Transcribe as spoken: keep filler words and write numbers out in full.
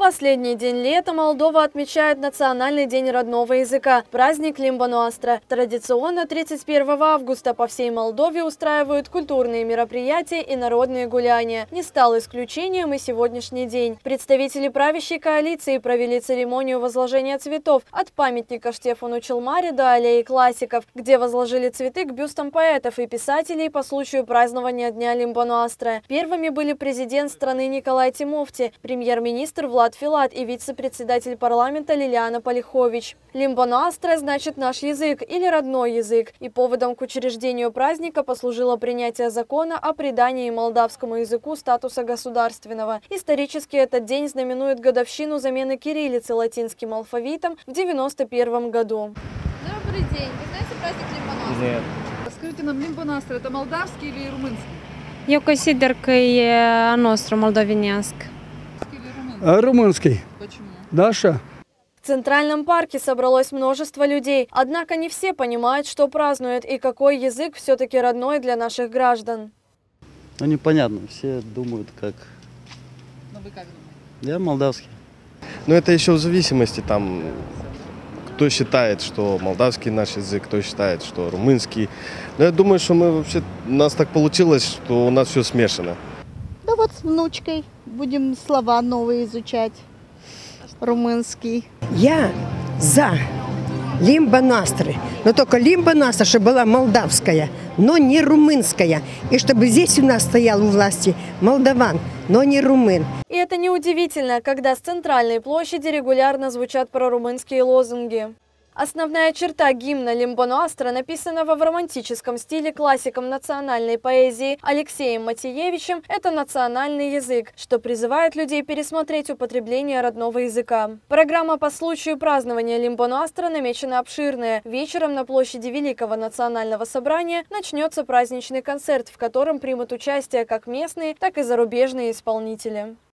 Последний день лета Молдова отмечает Национальный день родного языка – праздник Лимба-Ностра. Традиционно тридцать первого августа по всей Молдове устраивают культурные мероприятия и народные гуляния. Не стал исключением и сегодняшний день. Представители правящей коалиции провели церемонию возложения цветов от памятника Штефану Челмаре до аллеи классиков, где возложили цветы к бюстам поэтов и писателей по случаю празднования Дня Лимба-Ностра. Первыми были президент страны Николай Тимофти, премьер-министр Влад Филат и вице-председатель парламента Лилиана Полихович. Лимба-Ностра значит «наш язык» или «родной язык», и поводом к учреждению праздника послужило принятие закона о придании молдавскому языку статуса государственного. Исторически этот день знаменует годовщину замены кириллицы латинским алфавитом в девяносто первом году. Добрый день. Вы знаете праздник Лимба-Ностра? Нет. Скажите нам, Лимба-Ностра это молдавский или румынский? Eu consider că e a noastră moldovenească. Румынский. Почему? Даша? В Центральном парке собралось множество людей, однако не все понимают, что празднуют и какой язык все-таки родной для наших граждан. Ну непонятно, все думают как... Но вы как думаете? Я молдавский. Но это еще в зависимости, там, кто считает, что молдавский наш язык, кто считает, что румынский. Но я думаю, что мы вообще, у нас так получилось, что у нас все смешано. Да вот с внучкой будем слова новые изучать, румынский. Я за Лимба-Ностры, но только Лимба-Ностра, чтобы была молдавская, но не румынская. И чтобы здесь у нас стоял у власти молдаван, но не румын. И это неудивительно, когда с центральной площади регулярно звучат прорумынские лозунги. Основная черта гимна Лимба-Ностра, написанного в романтическом стиле классиком национальной поэзии Алексеем Матиевичем, это национальный язык, что призывает людей пересмотреть употребление родного языка. Программа по случаю празднования Лимба-Ностра намечена обширная. Вечером на площади Великого национального собрания начнется праздничный концерт, в котором примут участие как местные, так и зарубежные исполнители.